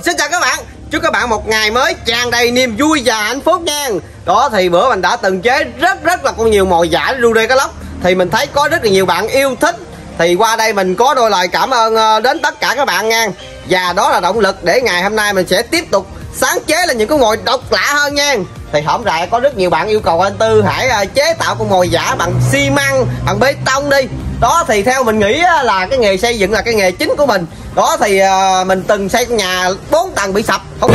xin chào các bạn. Chúc các bạn một ngày mới tràn đầy niềm vui và hạnh phúc nha. Đó thì bữa mình đã từng chế rất là con nhiều mồi giả ru rê cá lóc. Thì mình thấy có rất là nhiều bạn yêu thích. Thì qua đây mình có đôi lời cảm ơn đến tất cả các bạn nha. Và đó là động lực để ngày hôm nay mình sẽ tiếp tục sáng chế lên những con mồi độc lạ hơn nha. Thì hổm rày có rất nhiều bạn yêu cầu anh Tư hãy chế tạo con mồi giả bằng xi măng, bằng bê tông đi. Đó thì theo mình nghĩ là cái nghề xây dựng là cái nghề chính của mình. Đó thì mình từng xây con nhà 4 tầng bị sập. Không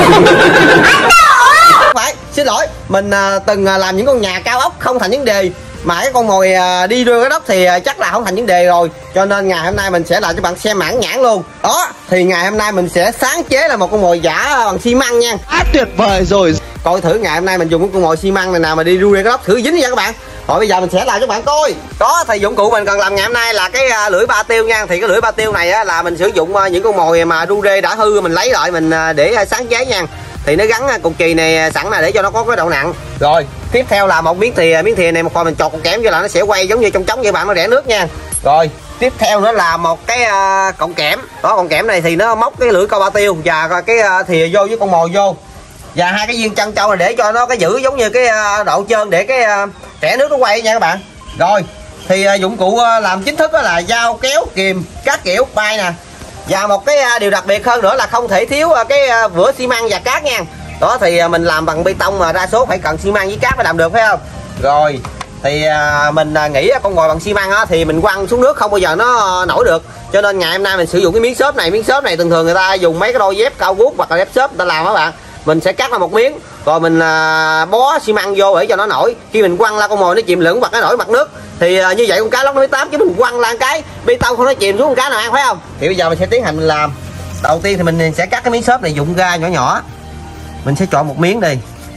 phải, xin lỗi. Mình từng làm những con nhà cao ốc không thành vấn đề. Mà cái con mồi đi rơi cái đất thì chắc là không thành vấn đề rồi. Cho nên ngày hôm nay mình sẽ làm cho bạn xem mãn nhãn luôn. Đó thì ngày hôm nay mình sẽ sáng chế là một con mồi giả bằng xi măng nha. Tuyệt vời rồi. Coi thử ngày hôm nay mình dùng cái con mồi xi măng này nào mà đi ru rê cái đất thử dính nha các bạn. Rồi bây giờ mình sẽ làm cho các bạn coi. Đó thì dụng cụ mình cần làm ngày hôm nay là cái lưỡi ba tiêu nha. Thì cái lưỡi ba tiêu này á, là mình sử dụng những con mồi mà ru rê đã hư mình lấy lại mình để sáng chế nha. Thì nó gắn cục chì này sẵn là để cho nó có cái độ nặng. Rồi tiếp theo là một miếng thìa này một hồi mình chọt cục kẽm vô là nó sẽ quay giống như trong trống vậy bạn, nó rẽ nước nha. Rồi tiếp theo nữa là một cái cọng kẽm. Đó cọng kẽm này thì nó móc cái lưỡi câu ba tiêu và cái thìa vô với con mồi vô. Và hai cái viên chân trâu này để cho nó cái giữ giống như cái độ trơn để cái rẽ nước nó quay nha các bạn. Rồi thì dụng cụ làm chính thức đó là dao, kéo, kìm, cát kiểu, bay nè. Và một cái điều đặc biệt hơn nữa là không thể thiếu cái vữa xi măng và cát nha. Đó thì mình làm bằng bê tông mà đa số phải cần xi măng với cát mới làm được phải không. Rồi thì mình nghĩ con mồi bằng xi măng á, thì mình quăng xuống nước không bao giờ nó nổi được. Cho nên ngày hôm nay mình sử dụng cái miếng xốp này. Miếng xốp này thường thường người ta dùng mấy cái đôi dép cao gót hoặc là dép xốp người ta làm các bạn. Mình sẽ cắt ra một miếng rồi mình bó xi măng vô để cho nó nổi. Khi mình quăng la con mồi nó chìm lửng hoặc nó nổi mặt nước thì như vậy con cá lóc nó mới tám. Chứ mình quăng la cái bê tông không nó chìm xuống con cá nào ăn phải không. Thì bây giờ mình sẽ tiến hành mình làm. Đầu tiên thì mình sẽ cắt cái miếng xốp này vụn ra nhỏ nhỏ. Mình sẽ chọn một miếng đi.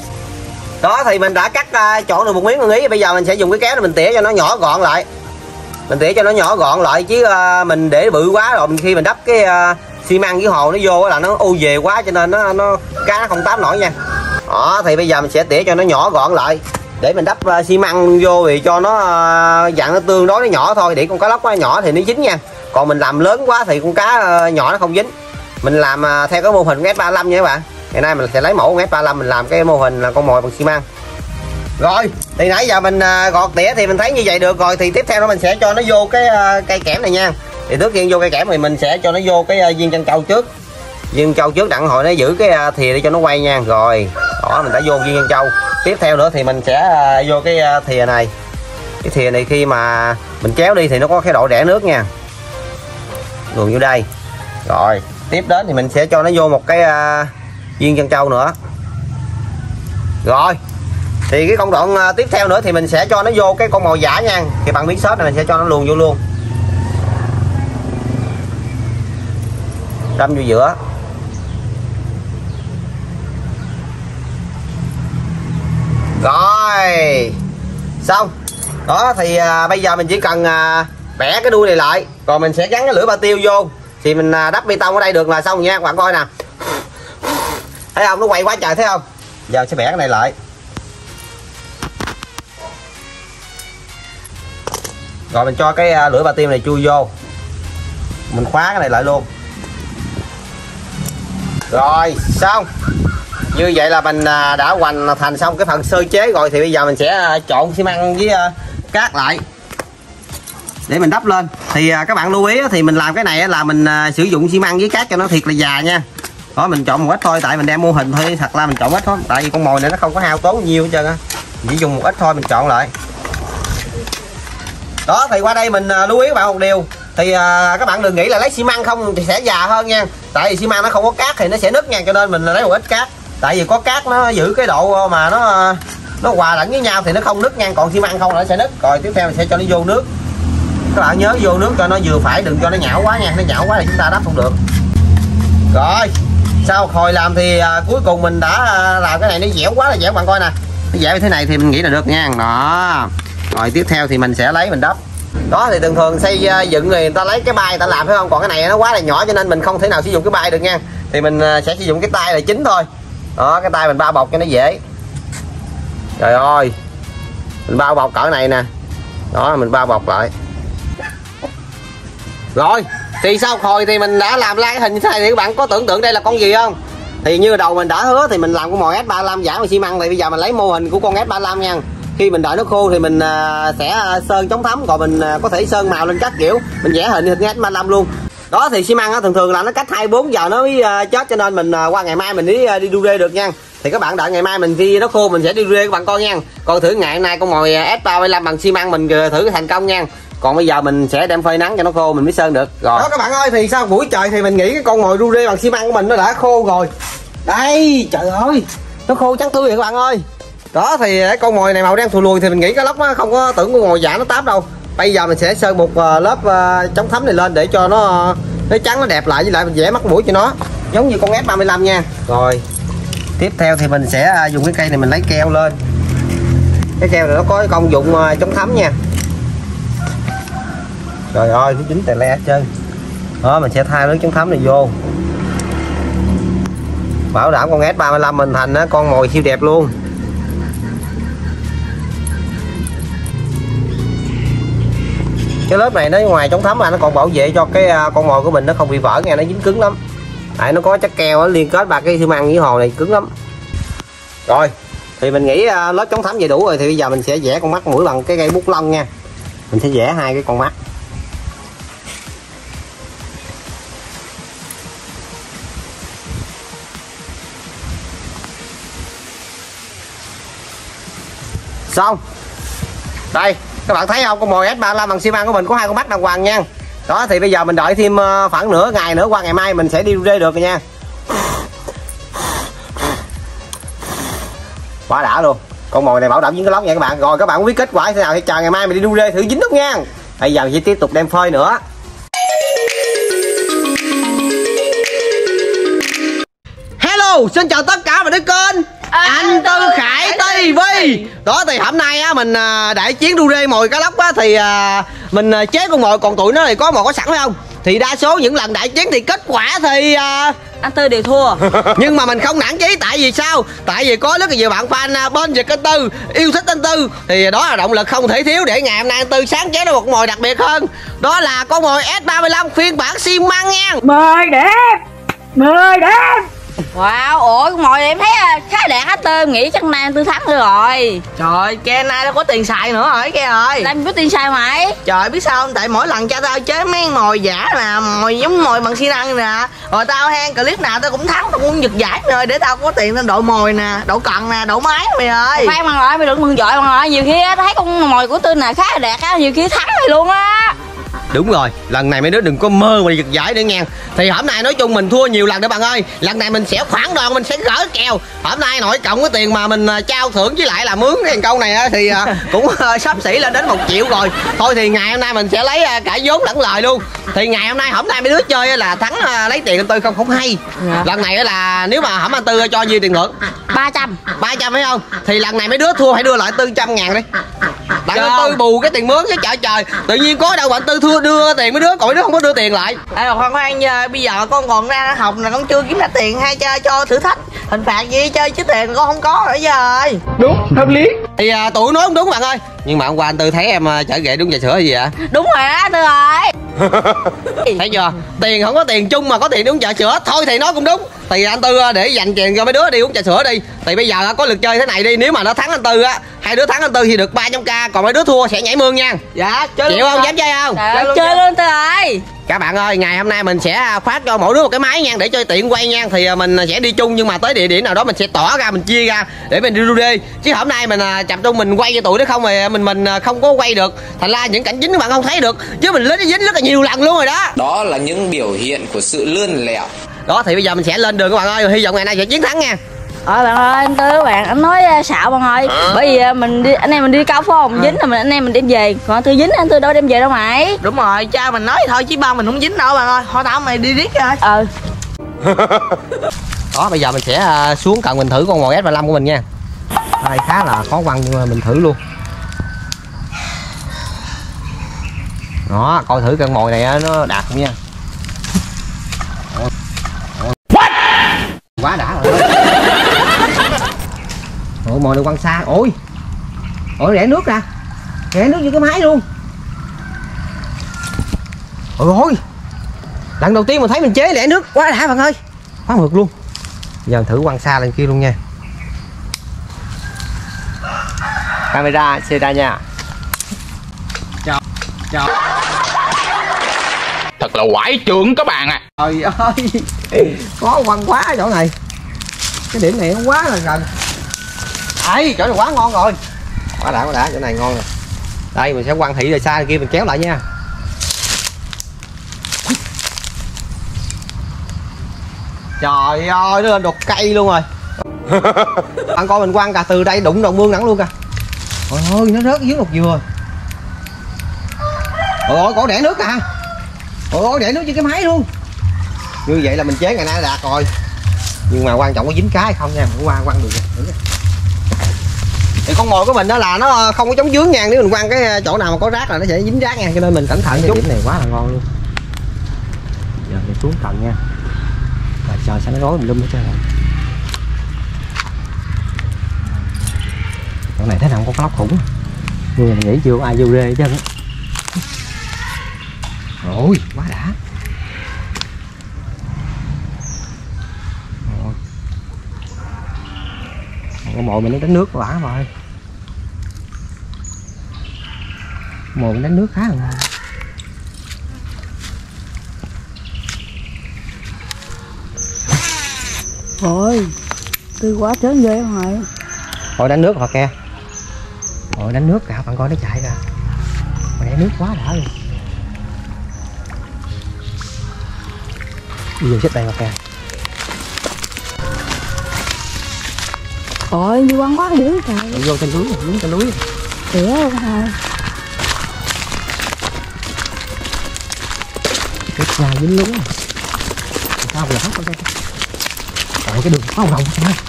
Đó thì mình đã cắt chọn được một miếng con ý. Bây giờ mình sẽ dùng cái kéo này mình tỉa cho nó nhỏ gọn lại. Mình tỉa cho nó nhỏ gọn lại chứ mình để bự quá rồi khi mình đắp cái xi măng với hồ nó vô là nó u về quá cho nên nó cá nó không tám nổi nha. Đó thì bây giờ mình sẽ tỉa cho nó nhỏ gọn lại để mình đắp xi măng vô thì cho nó dặn nó tương đối nó nhỏ thôi, để con cá lóc quá nhỏ thì nó dính nha. Còn mình làm lớn quá thì con cá nhỏ nó không dính. Mình làm theo cái mô hình F35 nha các bạn. Ngày nay mình sẽ lấy mẫu F35 mình làm cái mô hình là con mồi bằng xi măng. Rồi thì nãy giờ mình gọt tỉa thì mình thấy như vậy được rồi. Thì tiếp theo đó mình sẽ cho nó vô cái cây kẽm này nha. Thì trước tiên vô cây kẽm thì mình sẽ cho nó vô cái viên chân trâu trước. Viên trâu trước đặng hồi nó giữ cái thìa để cho nó quay nha. Rồi đó mình đã vô viên chân trâu. Tiếp theo nữa thì mình sẽ vô cái thìa này. Cái thìa này khi mà mình kéo đi thì nó có cái độ rẽ nước nha. Luồn vô đây. Rồi tiếp đến thì mình sẽ cho nó vô một cái viên chân trâu nữa. Rồi thì cái công đoạn tiếp theo nữa thì mình sẽ cho nó vô cái con mồi giả nha. Thì bằng miếng xốp này mình sẽ cho nó luồn vô luôn. Đâm vô giữa. Rồi xong. Đó thì bây giờ mình chỉ cần bẻ cái đuôi này lại rồi mình sẽ gắn cái lưỡi ba tiêu vô. Thì mình đắp bê tông ở đây được là xong nha các bạn coi nè. Thấy không, nó quay quá trời thấy không. Giờ sẽ bẻ cái này lại. Rồi mình cho cái lưỡi ba tiêu này chui vô. Mình khóa cái này lại luôn. Rồi xong. Như vậy là mình đã hoàn thành xong cái phần sơ chế rồi. Thì bây giờ mình sẽ trộn xi măng với cát lại để mình đắp lên. Thì các bạn lưu ý thì mình làm cái này là mình sử dụng xi măng với cát cho nó thiệt là già nha. Đó mình chọn một ít thôi tại mình đem mô hình thôi, thật ra mình chọn ít thôi tại vì con mồi này nó không có hao tốn nhiều hết trơn á. Chỉ dùng một ít thôi mình chọn lại. Đó thì qua đây mình lưu ý các bạn một điều. Thì các bạn đừng nghĩ là lấy xi măng không thì sẽ già hơn nha. Tại vì xi măng nó không có cát thì nó sẽ nứt nha. Cho nên mình lấy một ít cát. Tại vì có cát nó giữ cái độ mà nó hòa lẫn với nhau thì nó không nứt nha. Còn xi măng không là nó sẽ nứt. Rồi tiếp theo mình sẽ cho nó vô nước. Các bạn nhớ vô nước cho nó vừa phải, đừng cho nó nhão quá nha. Nó nhão quá thì chúng ta đắp không được. Rồi sau một hồi làm thì cuối cùng mình đã làm cái này nó dẻo quá là dẻo, bạn coi nè. Nó dẻo như thế này thì mình nghĩ là được nha. Đó. Rồi tiếp theo thì mình sẽ lấy mình đắp. Đó thì thường thường xây dựng người ta lấy cái bay người ta làm phải không. Còn cái này nó quá là nhỏ cho nên mình không thể nào sử dụng cái bay được nha. Thì mình sẽ sử dụng cái tay là chính thôi. Đó cái tay mình bao bọc cho nó dễ. Trời ơi. Mình bao bọc cỡ này nè. Đó mình bao bọc lại. Rồi Thì sau hồi thì mình đã làm lại cái hình như thế này thì các bạn có tưởng tượng đây là con gì không? Thì như đầu mình đã hứa thì mình làm con mồi S35 giả bằng xi măng, thì bây giờ mình lấy mô hình của con S35 nha. Khi mình đợi nó khô thì mình sẽ sơn chống thấm, còn mình có thể sơn màu lên các kiểu, mình vẽ hình S35 luôn. Đó thì xi măng thường thường là nó cách 24 giờ nó mới chết, cho nên mình qua ngày mai mình đi đu rê được nha. Thì các bạn đợi ngày mai mình khi nó khô mình sẽ đi rê các bạn coi nha. Còn thử ngày hôm nay con mồi S35 bằng xi măng mình thử thành công nha. Còn bây giờ mình sẽ đem phơi nắng cho nó khô mình mới sơn được. Rồi đó các bạn ơi, thì sau buổi trời thì mình nghĩ cái con mồi ru rê bằng xi măng của mình nó đã khô rồi. Đây trời ơi, nó khô trắng tươi rồi các bạn ơi. Đó thì cái con mồi này màu đen thù lùi thì mình nghĩ cái lóc nó không có tưởng con mồi giả nó táp đâu. Bây giờ mình sẽ sơn một lớp chống thấm này lên để cho nó trắng nó đẹp lại, với lại mình vẽ mắt mũi cho nó giống như con S35 nha. Rồi tiếp theo thì mình sẽ dùng cái cây này mình lấy keo lên. Cái keo này nó có công dụng chống thấm nha. Trời ơi nó dính tè le hết trơn. Đó mình sẽ thay nước chống thấm này vô, bảo đảm con S35 mình thành con mồi siêu đẹp luôn. Cái lớp này nó ngoài chống thấm ra nó còn bảo vệ cho cái con mồi của mình nó không bị vỡ nghe, nó dính cứng lắm. Tại nó có chất keo nó liên kết ba cái xi măng với hồ này cứng lắm. Rồi thì mình nghĩ lớp chống thấm vậy đủ rồi, thì bây giờ mình sẽ vẽ con mắt mũi bằng cái cây bút lông nha. Mình sẽ vẽ hai cái con mắt. Xong. Đây các bạn thấy không, con mồi S35 bằng xi măng của mình có hai con mắt đàng hoàng nha. Đó thì bây giờ mình đợi thêm khoảng nửa ngày nữa, qua ngày mai mình sẽ đi rê được rồi nha. Quá đã luôn. Con mồi này bảo đảm dính cái lóc nha các bạn. Rồi các bạn muốn biết kết quả thế nào thì chờ ngày mai mình đi đu rê thử dính đúng nha. Bây giờ mình sẽ tiếp tục đem phơi nữa. Hello, xin chào tất cả mọi đứa kênh Anh Tư Khải TV. Đó thì hôm nay á mình đại chiến đu rê mồi cá lóc á, thì mình chế con mồi, còn tụi nó thì có mồi có sẵn phải không? Thì đa số những lần đại chiến thì kết quả thì anh Tư đều thua. Nhưng mà mình không nản chí, tại vì sao? Tại vì có rất là nhiều bạn fan bên Việt anh Tư yêu thích anh Tư, thì đó là động lực không thể thiếu để ngày hôm nay anh Tư sáng chế ra một mồi đặc biệt hơn. Đó là con mồi S35 phiên bản xi măng nha. Mời đẹp, mời đẹp. Wow, ủa con mồi này em thấy khá đẹp hết Tư, em nghĩ chắc nay anh Tư thắng rồi. Trời, ke nay đâu có tiền xài nữa rồi ke ơi. Làm gì có tiền xài mày? Trời biết sao không? Tại mỗi lần cho tao chế mấy mồi giả nè, mồi giống mồi bằng xi năng nè, rồi tao hang clip nào tao cũng thắng, tao cũng giật giải rồi để tao có tiền tao độ mồi nè, độ cần nè, độ máy mày ơi. Khoan bằng loại mày đừng mừng giỏi bằng loại, nhiều khi thấy con mồi của Tư nè khá là đẹp á, nhiều khi thắng mày luôn á. Đúng rồi, lần này mấy đứa đừng có mơ mà giật giải nữa nha. Thì hôm nay nói chung mình thua nhiều lần đó bạn ơi. Lần này mình sẽ khoản đòn, mình sẽ gỡ kèo. Hôm nay nội cộng cái tiền mà mình trao thưởng với lại là mướn cái câu này thì cũng sắp xỉ lên đến 1 triệu rồi. Thôi thì ngày hôm nay mình sẽ lấy cả vốn lẫn lời luôn. Thì ngày hôm nay mấy đứa chơi là thắng lấy tiền anh Tư không hay. Lần này là nếu mà anh Tư cho nhiêu tiền thưởng? 300 phải không? Thì lần này mấy đứa thua hãy đưa lại 400 ngàn đi. Đặng anh Tư bù cái tiền mướn chứ trời. Tự nhiên có đâu bạn Tư thua đưa tiền mấy đứa, còn mấy đứa không có đưa tiền lại. Khoan bây giờ con còn ra học là con chưa kiếm ra tiền, hay cho thử thách hình phạt gì chơi chứ tiền con không có nữa rồi. Đúng, hợp lý. Thì tụi nói không đúng bạn ơi. Nhưng mà hôm qua anh Tư thấy em chở ghệ đúng trà sữa gì vậy? Đúng rồi á Tư ơi. Thấy chưa? Tiền không có tiền chung mà có tiền đi uống trà sữa. Thôi thì nói cũng đúng. Thì anh Tư để dành tiền cho mấy đứa đi uống trà sữa đi. Thì bây giờ có lượt chơi thế này đi. Nếu mà nó thắng anh Tư hai đứa thắng anh Tư thì được 300k. Còn mấy đứa thua sẽ nhảy mương nha. Dạ chơi chịu không? Dám chơi không? Chơi luôn Tư ơi. Các bạn ơi, ngày hôm nay mình sẽ phát cho mỗi đứa một cái máy nha, để cho tiện quay nha. Thì mình sẽ đi chung, nhưng mà tới địa điểm nào đó mình sẽ tỏ ra, mình chia ra để mình đi đu rê. Chứ hôm nay mình tập trung mình quay cho tụi nó không thì mình không có quay được. Thành ra những cảnh chính các bạn không thấy được, chứ mình dính rất là nhiều lần luôn rồi đó. Đó là những biểu hiện của sự lươn lẹo. Đó thì bây giờ mình sẽ lên đường các bạn ơi, hy vọng ngày nay sẽ chiến thắng nha. Bạn ơi, anh Tư bạn anh nói xạo bạn ơi. Bởi vì mình đi, anh em mình đi câu phải không? Dính là anh em mình đem về. Còn anh Tư dính, anh Tư đâu đem về đâu mày. Đúng rồi, cha mình nói thôi chứ ba mình không dính đâu bạn ơi. Thôi tao mày đi riết rồi. Đó bây giờ mình sẽ xuống cần mình thử con mồi S35 của mình nha. Đây khá là khó quăng nhưng mà mình thử luôn. Đó, coi thử con mồi này nó đạt không nha. Quá đã rồi. Ôi mồi được quăng xa. Ôi rẽ nước ra, rẽ nước vô cái máy luôn. Ôi Lần đầu tiên mình thấy mình chế lẻ nước quá đã bạn ơi, quá mượt luôn. Giờ thử quăng xa lên kia luôn nha. Camera xe ra nha. Chào. Thật là quái trưởng các bạn ạ. Trời ơi, có quăng quá chỗ này. Cái điểm này nó quá là gần. Ấy, chỗ này quá ngon rồi. Quá đã, chỗ này ngon rồi. Đây mình sẽ quăng thị ra xa kia mình kéo lại nha. Trời ơi, nó lên đột cây luôn rồi. Bạn coi mình quăng cả từ đây đụng đầu mương nắng luôn kìa. Trời ơi, nó rớt dưới một dừa. Trời ơi, cổ đẻ nước à. Trời ơi, đẻ nước trên cái máy luôn. Như vậy là mình chế ngày nay đạt rồi. Nhưng mà quan trọng có dính cá hay không nha, mình quăng được. Thì con mồi của mình đó là nó không có chống vướng nha, nếu mình quăng cái chỗ nào mà có rác là nó sẽ dính rác nha, cho nên mình cẩn thận chút. Điểm này quá là ngon luôn. Giờ mình xuống tầng nha. Và trời sao nó rối mình lum hết trơn rồi. Chỗ này thế nào không có lóc khủng. Người mình nghĩ chưa có ai vô rê hết trơn á. Ôi, quá đã. Con mồi mình nó đánh nước quả rồi. Mồi mình đánh nước khá là ngon. Ôi, tươi quá trớn ghê rồi. Rồi đánh nước rồi kìa. Rồi đánh nước cả, bạn coi nó chạy ra. Mà đánh nước quá đã luôn. Bây giờ xích đây mà kìa. Ôi, đi quăng quá dữ trời. Đi vô trên núi, đứng trên núi. Tỉa luôn thôi. Cái ra dính lúng. Sao giờ hết con đây. Rồi cái đường có rồng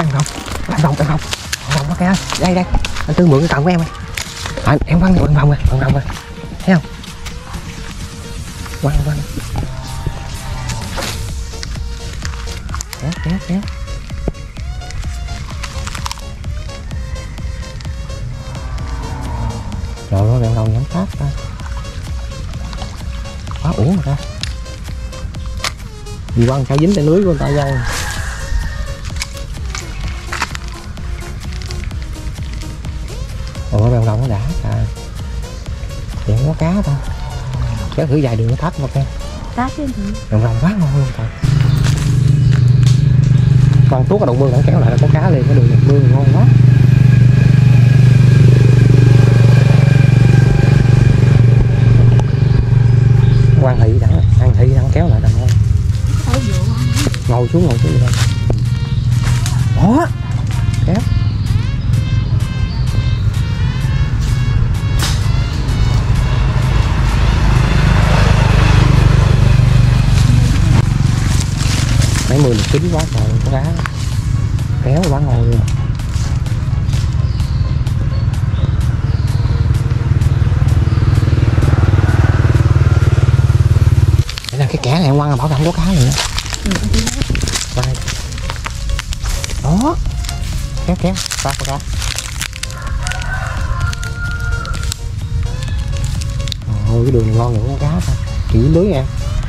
đó kìa. Đây. Anh Tư mượn cái cọng của em ơi. À, em quăng vòng rồi. Thấy không? Quăng. Kéo. Trời ơi, bạn đầu nhắm sát ta. Quá uổng rồi ta. Đi quăng sao dính trên lưới của người ta dâu. Ủa bạn đầu nó đã à. Vậy không có cá ta. Kéo thử dài đường nó thấp ok. Tát chứ. Bạn đầu quá ngon luôn trời. Con tuốt ở động mương đã kéo lại là có cá liền, cái đường động mương ngon quá. Quan thị đẳng, ăn thị đẳng kéo lại là ngon. Ngồi xuống vậy thôi. Đó. Kéo. Mấy mười là kính quá trời, có cá. Kéo quá ngon luôn. Cái kẻ này em quăng là bảo đảm có cá rồi nữa. Đây. Đó. Kéo có cá. Ôi cái đường này ngon, những con cá ta. Chỉ lưới em.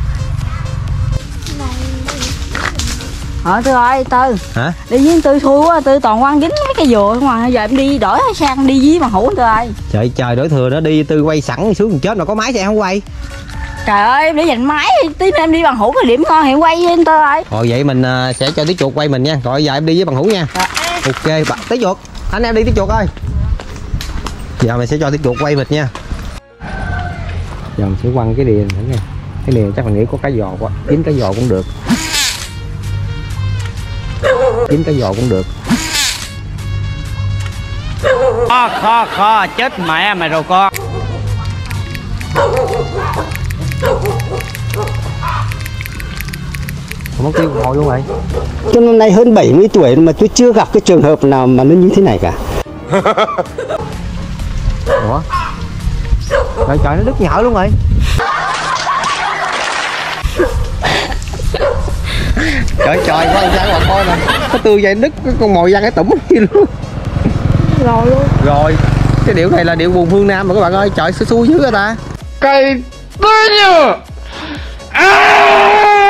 Tư ơi, Tư. Hả? Đi với Tư thui quá, Tư toàn quăng dính mấy cái dừa không à. Giờ em đi đổi sang đi với bằng hữu Tư ơi. Trời đổi thừa đó, đi Tư quay sẵn xuống chết mà có máy sao không quay. Trời ơi, em để dành máy, tí nữa em đi bằng hữu cái điểm ngon thì em quay với anh Tư ơi. Rồi vậy mình sẽ cho tí chuột quay mình nha. Rồi giờ em đi với bằng hữu nha. Ok, tí chuột. Anh em đi tí chuột ơi. Giờ mình sẽ cho tí chuột quay mình nha. Giờ mình sẽ quăng cái đìa nữa nha. Cái đìa chắc mình nghĩ có cá giò quá. Kiếm cá giò cũng được. Kho chết mẹ mày rồi con. Không có tiêu hồi luôn vậy. Tôi năm nay hơn 70 tuổi mà tôi chưa gặp cái trường hợp nào mà nó như thế này cả. Ủa? Trời nó đứt nhợ luôn rồi. Trời quá ra bà coi nè. Có tươi vậy đứt con mồi văng cái tủm gì luôn. Rồi luôn. Rồi. Cái điệu này là điệu buồn phương Nam mà các bạn ơi. Trời xui dữ người ta. Cây tươi nhờ.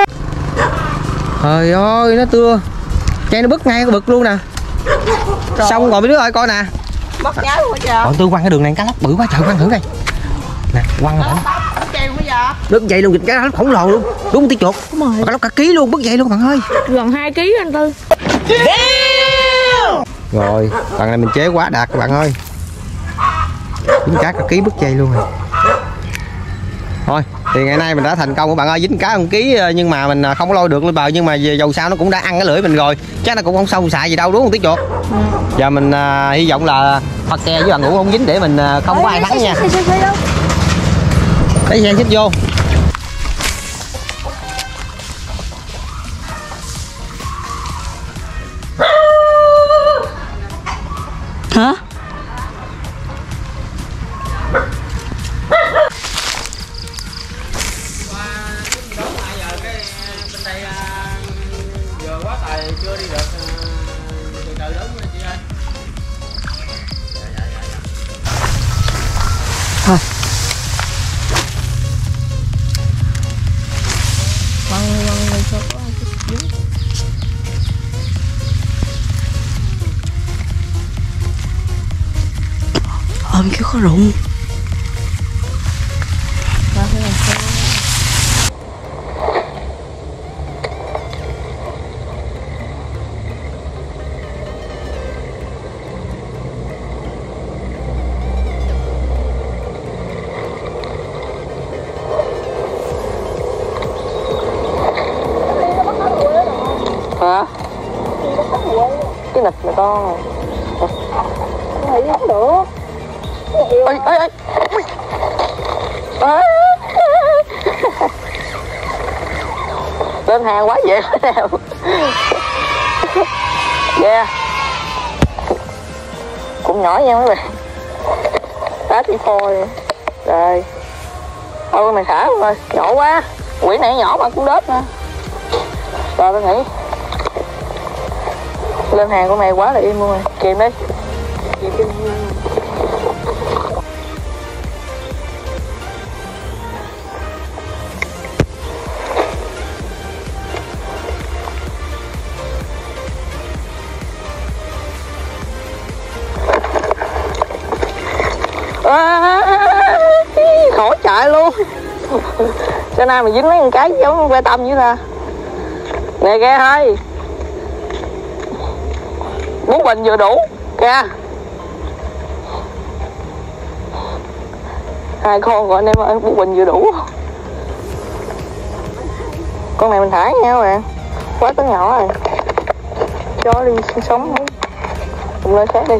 Trời ơi nó tưa. Cây nó bứt ngay cái bực luôn nè. Trời. Xong rồi mấy đứa ơi coi nè. Mất nhớ quá trời. Bọn tôi quăng cái đường này cá lóc bự quá trời, quăng thử đây. Nè, quăng rồi. Bứt dậy luôn, cá lóc khổng lồ luôn. Đúng không Tí Chuột? Đúng rồi. Cá lóc cả ký luôn, bứt dậy luôn bạn ơi. Gần 2 kg anh Tư. Rồi, lần này mình chế quá đạt các bạn ơi. Dính cá cả ký bứt dây luôn rồi. Thôi, thì ngày nay mình đã thành công các bạn ơi, dính cá 1 ký nhưng mà mình không có lôi được lên bờ, nhưng mà dầu sao nó cũng đã ăn cái lưỡi mình rồi, chắc nó cũng không sâu xạ gì đâu đúng không Tí Chuột? Giờ mình hy vọng là pha ke với bà Ngũ không dính để mình không có ai thắng nha. Lấy xe xích vô. Hả? Thôi. Ôm cái có rụng. Hả? Cái nịch này to. Cái này không được. Ê, ê, ê. Lên hàng quá dễ nào. Yeah. Cũng nhỏ nha mấy bạn. Đá tí phôi. Rồi. Thôi mày thả rồi, nhỏ quá. Quỷ này nhỏ mà cũng đớp nè. Rồi tôi nghĩ lên hàng của mày quá là im luôn rồi. Kìm đi. Khổ chạy luôn. Cho nay mày dính mấy con cái giống que tâm vậy ta. Nè kìa thôi. 4 bình vừa đủ kìa. 2 con rồi anh em ơi, 4 bình vừa đủ. Con này mình thả nha các bạn. Quá tới nhỏ rồi. Cho đi sinh sống thôi. Cùng lên khác đi.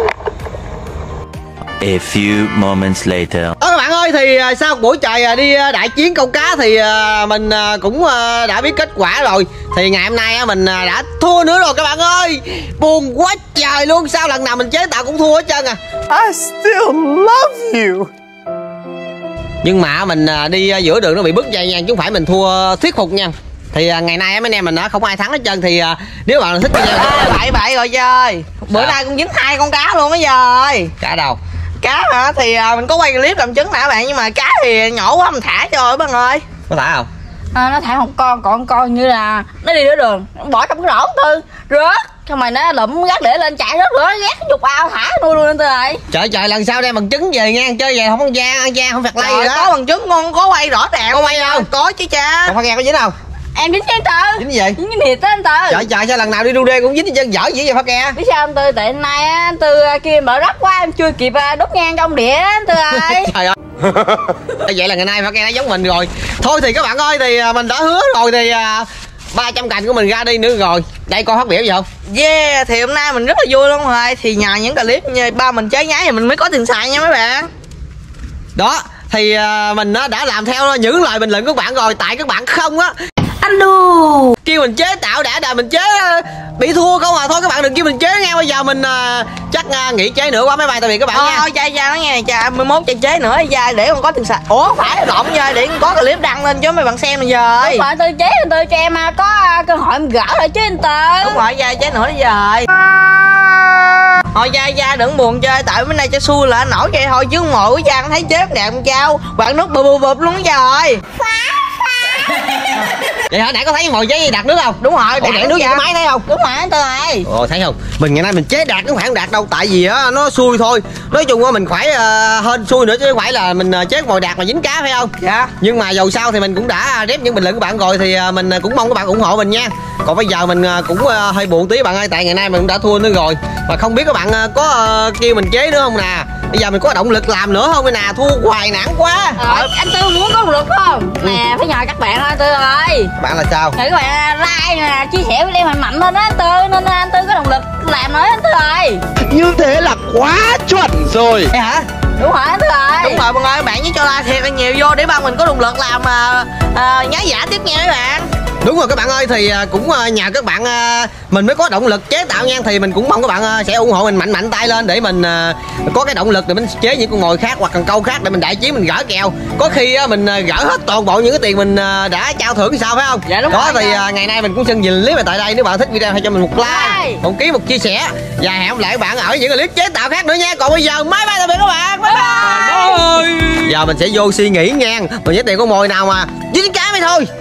A few moments later. Các bạn ơi, thì sau buổi trời đi đại chiến câu cá thì mình cũng đã biết kết quả rồi. Thì ngày hôm nay mình đã thua nữa rồi các bạn ơi. Buồn quá trời luôn, sao lần nào mình chế tạo cũng thua hết trơn à. I still love you. Nhưng mà mình đi giữa đường nó bị bứt dây nha, chứ không phải mình thua thuyết phục nha. Thì ngày nay mấy anh em mình không ai thắng hết trơn. Thì nếu bạn thích video bậy rồi chơi. Bữa nay cũng dính 2 con cá luôn bây giờ ơi. cá đâu? Cá hả? Thì mình có quay clip làm chứng nè các bạn. Nhưng mà cá thì nhỏ quá mình thả cho rồi bạn ơi. Có thả không? Nó thả một con, còn con như là nó đi giữa đường, nó bỏ trong cái rổ Tư rớt, xong rồi nó lụm gác để lên chạy rớt nữa, ghét dục ao thả nuôi luôn Tư ơi. Trời lần sau đem bằng chứng về nha, chơi về không ăn gian không phạt lay gì đó. Có bằng chứng con có quay rõ ràng. Có quay không? Có chứ cha. Còn phải nghe có dính không? Em dính với anh Tư. Dính gì? Dính cái nịt á anh Tư. Trời sao lần nào đi đu đê cũng dính cái chân dở gì vậy phải nghe. Biết sao anh Tư, tại nay á anh Tư kia em mở rắc quá, em chưa kịp đốt nhang trong đĩa anh Tư ơi. Trời ơi. Vậy là ngày nay phải nghe nó giống mình rồi. Thôi thì các bạn ơi, thì mình đã hứa rồi thì 300 cành của mình ra đi nữa rồi. Đây coi phát biểu gì không? Yeah, thì hôm nay mình rất là vui luôn rồi. Thì nhờ những clip như ba mình chế nhái thì mình mới có tiền xài nha mấy bạn. Đó, thì mình đã làm theo những lời bình luận của các bạn rồi. Tại các bạn không á Anh đù kêu mình chế tạo đã mình chế bị thua không à. Thôi các bạn đừng kêu mình chế nghe. Bây giờ mình chắc nghỉ chế nữa quá. Mấy bài tạm biệt các bạn nha. Thôi cha nói nghe cha, 21 cha chế nữa cha để con có tiền xài. Ủa phải rộng chơi để con có clip đăng lên cho mấy bạn xem bây giờ. đúng rồi, Tư chế anh Tư cho em có cơ hội em gỡ lại chứ anh Tư. Đúng rồi cha chế nữa bây giờ. Thôi cha đừng buồn chơi, tại bữa nay cha xui là nổi vậy thôi, chứ ngồi của cha thấy chế đẹp trao bạn nước bụp luôn đó trời. Vậy hả? Nãy có thấy mồi chế đặt nước không? Đúng rồi. Ủa đạn nước gì cái máy thấy không? Đúng rồi anh Tư ơi. Ồ thấy không? Mình ngày nay mình chế đạt nó không phải đạt đâu, tại vì á nó xui thôi. Nói chung á mình phải hên xui nữa chứ không phải là mình chế mồi đạt mà dính cá phải không? Dạ. Nhưng mà dầu sao thì mình cũng đã rep những bình luận của bạn rồi thì mình cũng mong các bạn ủng hộ mình nha. Còn bây giờ mình cũng hơi buồn tí bạn ơi, tại ngày nay mình cũng đã thua nữa rồi. Và không biết các bạn có kêu mình chế nữa không nè. Bây giờ mình có động lực làm nữa không nè, thua hoài nản quá. Anh Tư muốn có động lực không? Nè phải nhờ các bạn thôi anh Tư ơi. Bạn là sao? Nhờ các bạn like nè, chia sẻ video mạnh mạnh lên đó anh Tư, nên anh Tư có động lực làm nữa anh Tư ơi. Như thế là quá chuẩn rồi. Vậy hả? Đúng rồi anh Tư ơi. Đúng rồi mọi người, bạn với cho like thiệt là nhiều vô để ba mình có động lực làm nhá giả tiếp nha các bạn. Đúng rồi các bạn ơi, thì cũng nhờ các bạn mình mới có động lực chế tạo nha. Thì mình cũng mong các bạn sẽ ủng hộ mình mạnh tay lên để mình có cái động lực để mình chế những con mồi khác hoặc cần câu khác để mình đại chiến mình gỡ kèo. Có khi mình gỡ hết toàn bộ những cái tiền mình đã trao thưởng sao phải không? Dạ đúng đó rồi, thì dạ. Ngày nay mình cũng xin dừng clip tại đây. Nếu bạn thích video hãy cho mình một like, một ký, một chia sẻ và hẹn gặp lại các bạn ở những clip chế tạo khác nữa nha. Còn bây giờ bye bye tạm biệt các bạn. Bye bye. Giờ mình sẽ vô suy nghĩ ngang mình với tiền con mồi nào mà dính cá mới thôi.